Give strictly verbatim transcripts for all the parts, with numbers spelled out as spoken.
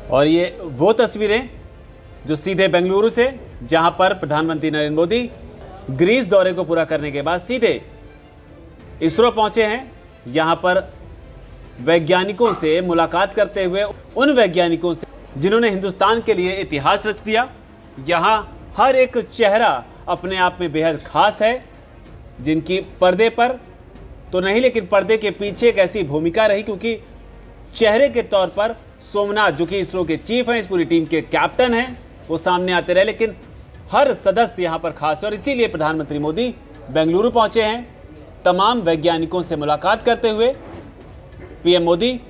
और ये वो तस्वीरें जो सीधे बेंगलुरु से, जहां पर प्रधानमंत्री नरेंद्र मोदी ग्रीस दौरे को पूरा करने के बाद सीधे इसरो पहुंचे हैं। यहां पर वैज्ञानिकों से मुलाकात करते हुए, उन वैज्ञानिकों से जिन्होंने हिंदुस्तान के लिए इतिहास रच दिया। यहां हर एक चेहरा अपने आप में बेहद खास है, जिनकी पर्दे पर तो नहीं लेकिन पर्दे के पीछे एक ऐसी भूमिका रही, क्योंकि चेहरे के तौर पर सोमनाथ जो कि इसरो के चीफ हैं, इस पूरी टीम के कैप्टन हैं, वो सामने आते रहे, लेकिन हर सदस्य यहाँ पर खास है। और इसीलिए प्रधानमंत्री मोदी बेंगलुरु पहुँचे हैं तमाम वैज्ञानिकों से मुलाकात करते हुए। पीएम मोदी,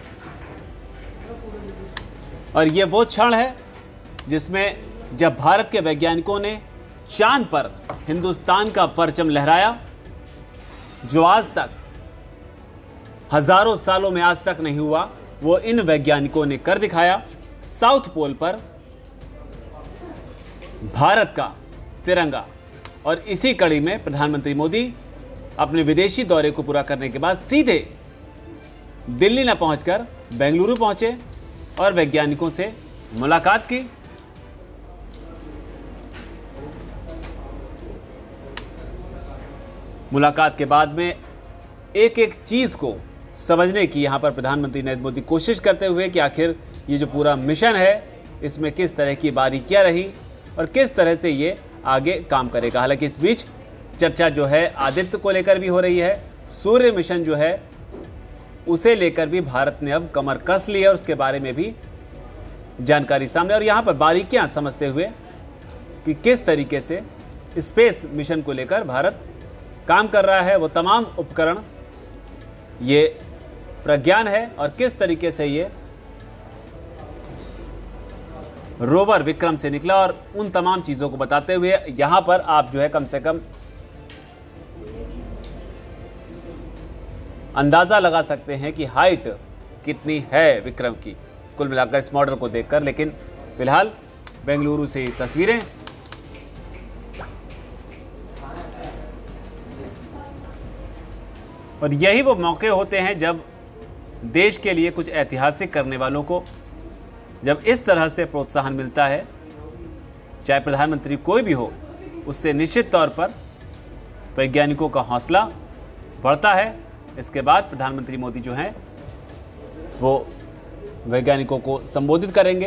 और ये वो क्षण है जिसमें जब भारत के वैज्ञानिकों ने चांद पर हिंदुस्तान का परचम लहराया, जो आज तक हजारों सालों में आज तक नहीं हुआ, वो इन वैज्ञानिकों ने कर दिखाया। साउथ पोल पर भारत का तिरंगा। और इसी कड़ी में प्रधानमंत्री मोदी अपने विदेशी दौरे को पूरा करने के बाद सीधे दिल्ली न पहुंचकर बेंगलुरु पहुंचे और वैज्ञानिकों से मुलाकात की। मुलाकात के बाद में एक एक चीज को समझने की यहां पर प्रधानमंत्री नरेंद्र मोदी कोशिश करते हुए कि आखिर ये जो पूरा मिशन है इसमें किस तरह की बारीकियां रही और किस तरह से ये आगे काम करेगा। हालांकि इस बीच चर्चा जो है आदित्य को लेकर भी हो रही है। सूर्य मिशन जो है उसे लेकर भी भारत ने अब कमर कस ली है और उसके बारे में भी जानकारी सामने, और यहाँ पर बारीकियां समझते हुए कि किस तरीके से स्पेस मिशन को लेकर भारत काम कर रहा है। वो तमाम उपकरण, ये प्रज्ञान है और किस तरीके से ये रोवर विक्रम से निकला, और उन तमाम चीज़ों को बताते हुए यहाँ पर आप जो है कम से कम अंदाज़ा लगा सकते हैं कि हाइट कितनी है विक्रम की कुल मिलाकर इस मॉडल को देखकर। लेकिन फिलहाल बेंगलुरु से तस्वीरें। और यही वो मौके होते हैं जब देश के लिए कुछ ऐतिहासिक करने वालों को जब इस तरह से प्रोत्साहन मिलता है, चाहे प्रधानमंत्री कोई भी हो, उससे निश्चित तौर पर वैज्ञानिकों का हौसला बढ़ता है। इसके बाद प्रधानमंत्री मोदी जो हैं वो वैज्ञानिकों को संबोधित करेंगे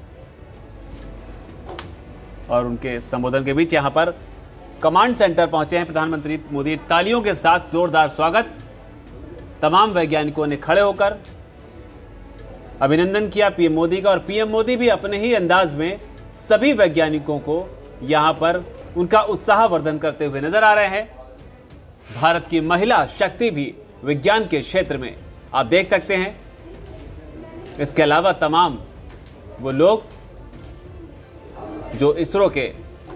और उनके संबोधन के बीच यहाँ पर कमांड सेंटर पहुंचे हैं प्रधानमंत्री मोदी। तालियों के साथ जोरदार स्वागत, तमाम वैज्ञानिकों ने खड़े होकर अभिनंदन किया पीएम मोदी का, और पीएम मोदी भी अपने ही अंदाज में सभी वैज्ञानिकों को यहाँ पर उनका उत्साहवर्धन करते हुए नजर आ रहे हैं। भारत की महिला शक्ति भी विज्ञान के क्षेत्र में आप देख सकते हैं। इसके अलावा तमाम वो लोग जो इसरो के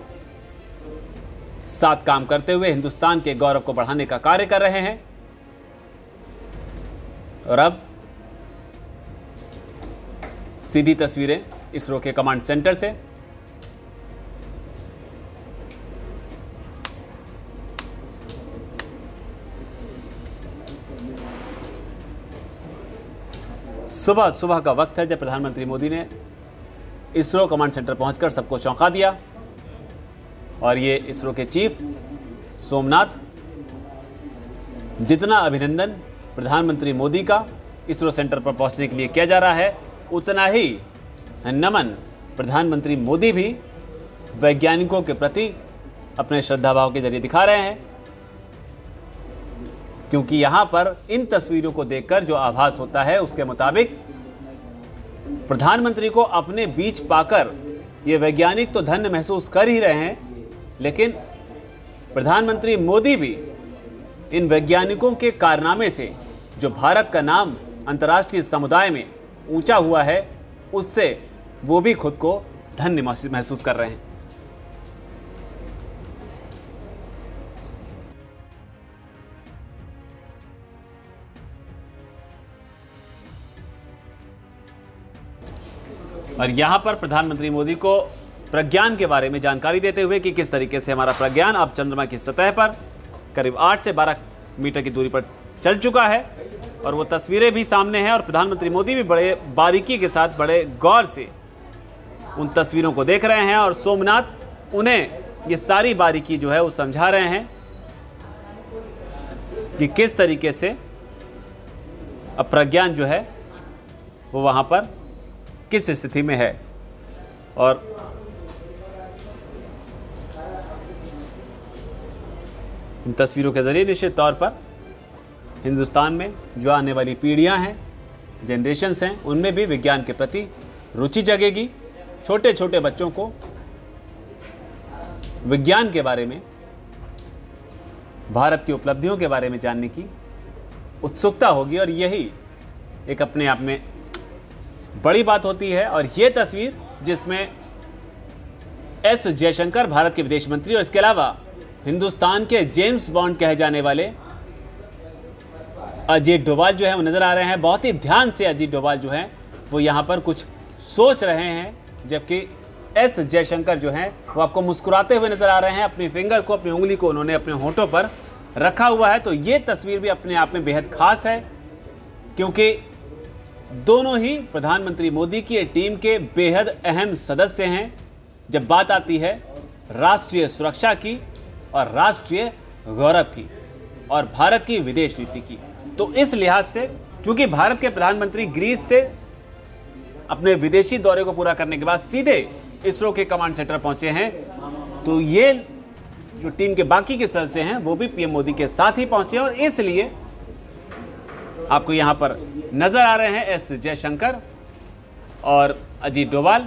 साथ काम करते हुए हिंदुस्तान के गौरव को बढ़ाने का कार्य कर रहे हैं। और अब सीधी तस्वीरें इसरो के कमांड सेंटर से। सुबह सुबह का वक्त है जब प्रधानमंत्री मोदी ने इसरो कमांड सेंटर पहुंचकर सबको चौंका दिया। और ये इसरो के चीफ सोमनाथ, जितना अभिनंदन प्रधानमंत्री मोदी का इसरो सेंटर पर पहुंचने के लिए किया जा रहा है, उतना ही नमन प्रधानमंत्री मोदी भी वैज्ञानिकों के प्रति अपने श्रद्धाभाव के जरिए दिखा रहे हैं। क्योंकि यहाँ पर इन तस्वीरों को देखकर जो आभास होता है उसके मुताबिक प्रधानमंत्री को अपने बीच पाकर ये वैज्ञानिक तो धन्य महसूस कर ही रहे हैं, लेकिन प्रधानमंत्री मोदी भी इन वैज्ञानिकों के कारनामे से जो भारत का नाम अंतर्राष्ट्रीय समुदाय में ऊंचा हुआ है, उससे वो भी खुद को धन्य महसूस कर रहे हैं। और यहाँ पर प्रधानमंत्री मोदी को प्रज्ञान के बारे में जानकारी देते हुए कि किस तरीके से हमारा प्रज्ञान अब चंद्रमा की सतह पर करीब आठ से बारह मीटर की दूरी पर चल चुका है, और वो तस्वीरें भी सामने हैं और प्रधानमंत्री मोदी भी बड़े बारीकी के साथ, बड़े गौर से उन तस्वीरों को देख रहे हैं और सोमनाथ उन्हें ये सारी बारीकी जो है वो समझा रहे हैं कि किस तरीके से अप्रज्ञान जो है वो वहाँ पर किस स्थिति में है। और इन तस्वीरों के जरिए निश्चित तौर पर हिंदुस्तान में जो आने वाली पीढ़ियां हैं, जनरेशन्स हैं, उनमें भी विज्ञान के प्रति रुचि जगेगी। छोटे छोटे बच्चों को विज्ञान के बारे में, भारत की उपलब्धियों के बारे में जानने की उत्सुकता होगी और यही एक अपने आप में बड़ी बात होती है। और ये तस्वीर जिसमें एस जयशंकर, भारत के विदेश मंत्री, और इसके अलावा हिंदुस्तान के जेम्स बॉन्ड कहे जाने वाले अजीत डोभाल जो है वो नज़र आ रहे हैं। बहुत ही ध्यान से अजीत डोभाल जो है वो यहाँ पर कुछ सोच रहे हैं, जबकि एस जयशंकर जो हैं वो आपको मुस्कुराते हुए नज़र आ रहे हैं। अपनी फिंगर को, अपनी उंगली को उन्होंने अपने होठों पर रखा हुआ है। तो ये तस्वीर भी अपने आप में बेहद खास है, क्योंकि दोनों ही प्रधानमंत्री मोदी की टीम के बेहद अहम सदस्य हैं जब बात आती है राष्ट्रीय सुरक्षा की और राष्ट्रीय गौरव की और भारत की विदेश नीति की। तो इस लिहाज से चूंकि भारत के प्रधानमंत्री ग्रीस से अपने विदेशी दौरे को पूरा करने के बाद सीधे इसरो के कमांड सेंटर पहुंचे हैं, तो ये जो टीम के बाकी के सदस्य हैं वो भी पीएम मोदी के साथ ही पहुंचे और इसलिए आपको यहां पर नजर आ रहे हैं एस जयशंकर और अजीत डोभाल।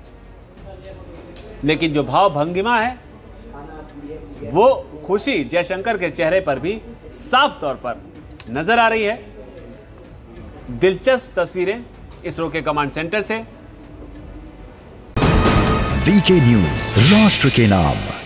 लेकिन जो भाव भंगिमा है वो खुशी जयशंकर के चेहरे पर भी साफ तौर पर नजर आ रही है। दिलचस्प तस्वीरें इसरो के कमांड सेंटर से। वीके न्यूज, राष्ट्र के नाम।